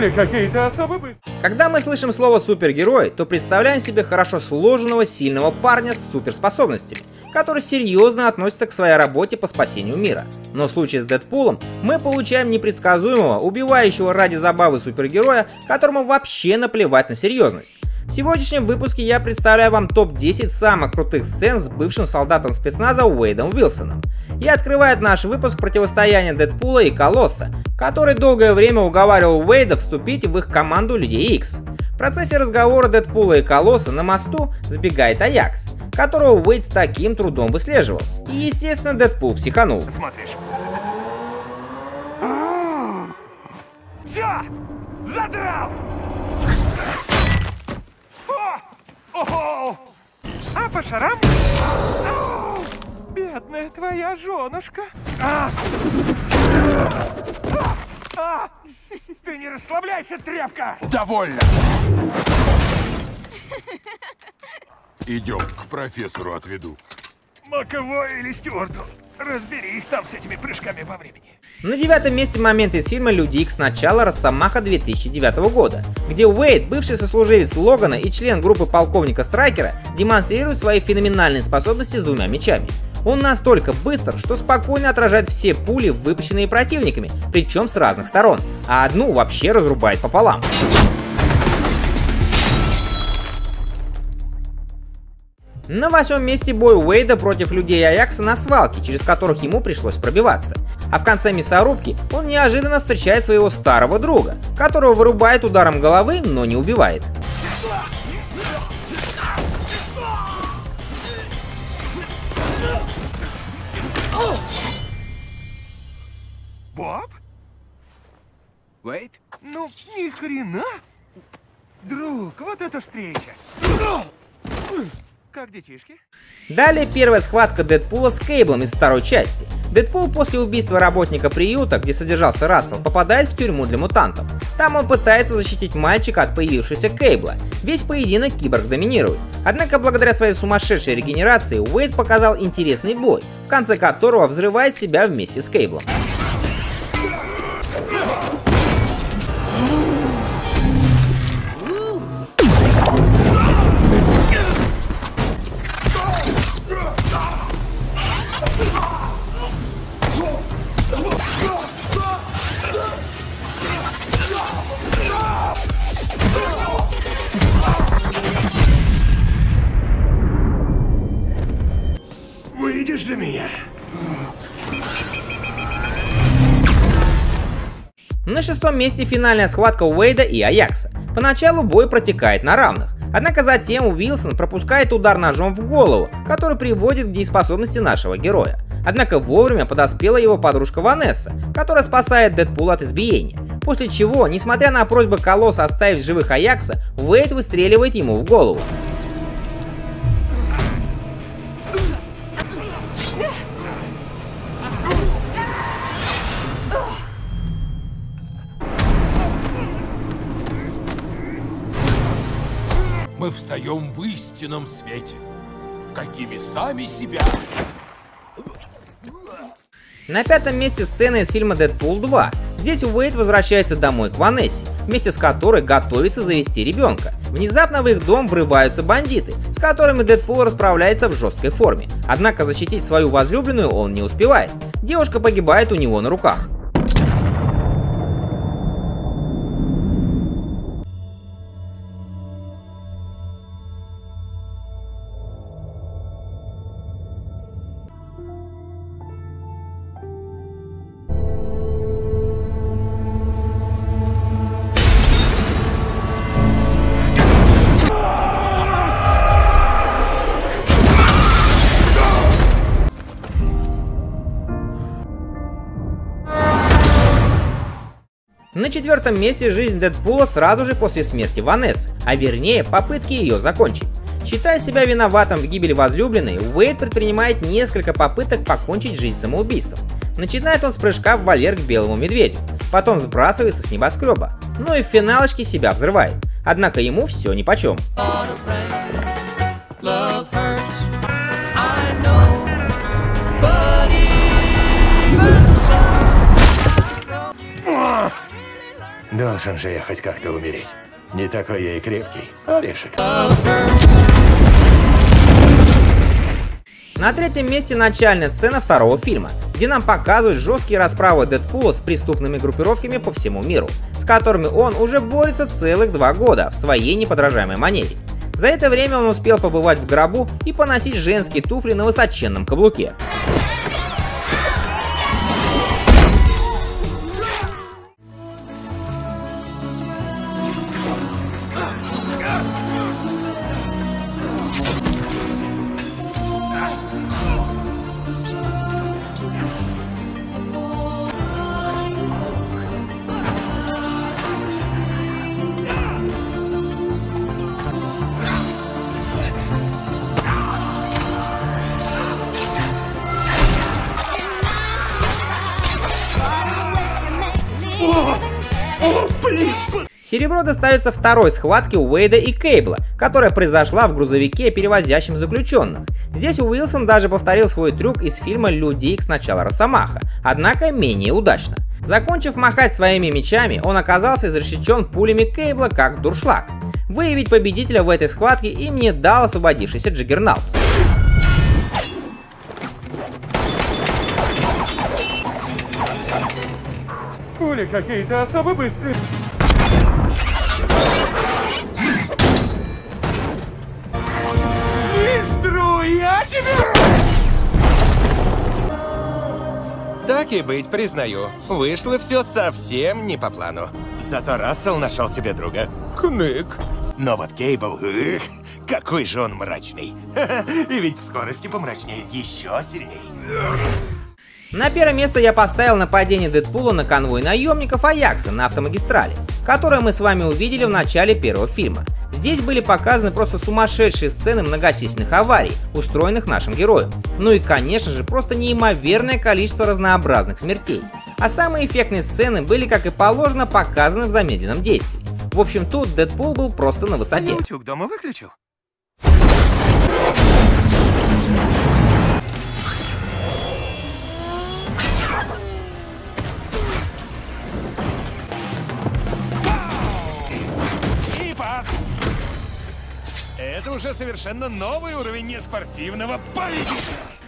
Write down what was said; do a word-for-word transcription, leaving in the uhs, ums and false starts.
были какие-то особо быстрые. Когда мы слышим слово «супергерой», то представляем себе хорошо сложенного, сильного парня с суперспособностями, который серьезно относится к своей работе по спасению мира. Но в случае с Дэдпулом мы получаем непредсказуемого, убивающего ради забавы супергероя, которому вообще наплевать на серьезность. В сегодняшнем выпуске я представляю вам топ десять самых крутых сцен с бывшим солдатом спецназа Уэйдом Уилсоном. И открывает наш выпуск противостояния Дэдпула и Колосса, который долгое время уговаривал Уэйда вступить в их команду Людей Икс. В процессе разговора Дэдпула и Колосса на мосту сбегает Аякс, которого Уэйд с таким трудом выслеживал. И естественно Дэдпул психанул. Смотришь. Все! Задрал! О! А по шарам? Ау! Бедная твоя женушка. А! А! А! Ты не расслабляйся, тряпка! Довольно! Идем, к профессору отведу. Маковой или Стюарту. Разбери их там с этими прыжками во времени. На девятом месте момент из фильма «Люди Икс. Начало. Росомаха» две тысячи девятого года, где Уэйд, бывший сослуживец Логана и член группы полковника Страйкера, демонстрирует свои феноменальные способности с двумя мечами. Он настолько быстр, что спокойно отражает все пули, выпущенные противниками, причем с разных сторон, а одну вообще разрубает пополам. На восьмом месте бой Уэйда против людей Аякса на свалке, через которых ему пришлось пробиваться. А в конце мясорубки он неожиданно встречает своего старого друга, которого вырубает ударом головы, но не убивает. Боб? Уэйд? Ну, ни хрена! Друг, вот эта встреча! Как детишки? Далее первая схватка Дэдпула с Кейблом из второй части. Дэдпул после убийства работника приюта, где содержался Рассел, попадает в тюрьму для мутантов. Там он пытается защитить мальчика от появившегося Кейбла. Весь поединок киборг доминирует. Однако благодаря своей сумасшедшей регенерации Уэйд показал интересный бой, в конце которого взрывает себя вместе с Кейблом. Выйдешь за меня? На шестом месте финальная схватка Уэйда и Аякса. Поначалу бой протекает на равных, однако затем Уилсон пропускает удар ножом в голову, который приводит к дееспособности нашего героя. Однако вовремя подоспела его подружка Ванесса, которая спасает Дэдпула от избиения. После чего, несмотря на просьбы Колосса оставить в живых Аякса, Уэйд выстреливает ему в голову. Мы встаем в истинном свете, какими сами себя. На пятом месте сцена из фильма «Дэдпул два». Здесь Уэйд возвращается домой к Ванессе, вместе с которой готовится завести ребенка. Внезапно в их дом врываются бандиты, с которыми Дэдпул расправляется в жесткой форме. Однако защитить свою возлюбленную он не успевает. Девушка погибает у него на руках. На четвертом месте жизнь Дэдпула сразу же после смерти Ванессы, а вернее попытки ее закончить. Считая себя виноватым в гибели возлюбленной, Уэйд предпринимает несколько попыток покончить жизнь самоубийством. Начинает он с прыжка в вольер к белому медведю, потом сбрасывается с небоскреба, ну и в финалочке себя взрывает. Однако ему все нипочем. Должен же я хоть как-то умереть. Не такой я и крепкий. Орешек. На третьем месте начальная сцена второго фильма, где нам показывают жесткие расправы Дэдпула с преступными группировками по всему миру, с которыми он уже борется целых два года в своей неподражаемой манере. За это время он успел побывать в гробу и поносить женские туфли на высоченном каблуке. Серебро достается второй схватке Уэйда и Кейбла, которая произошла в грузовике, перевозящем заключенных. Здесь Уилсон даже повторил свой трюк из фильма «Люди Икс. Начало Росомаха», однако менее удачно. Закончив махать своими мечами, он оказался изрешечен пулями Кейбла как дуршлаг. Выявить победителя в этой схватке им не дал освободившийся Джаггернаут. Пули какие-то особо быстрые. Струя себе! Так и быть, признаю. Вышло все совсем не по плану. Зато Рассел нашел себе друга. Хнык. Но вот Кейбл, эх, какой же он мрачный. И ведь в скорости помрачнеет еще сильней. На первое место я поставил нападение Дэдпула на конвой наемников Аякса на автомагистрали, которое мы с вами увидели в начале первого фильма. Здесь были показаны просто сумасшедшие сцены многочисленных аварий, устроенных нашим героем. Ну и конечно же просто неимоверное количество разнообразных смертей. А самые эффектные сцены были, как и положено, показаны в замедленном действии. В общем, тут Дэдпул был просто на высоте. Утюг дома выключил? Это уже совершенно новый уровень неспортивного поединка.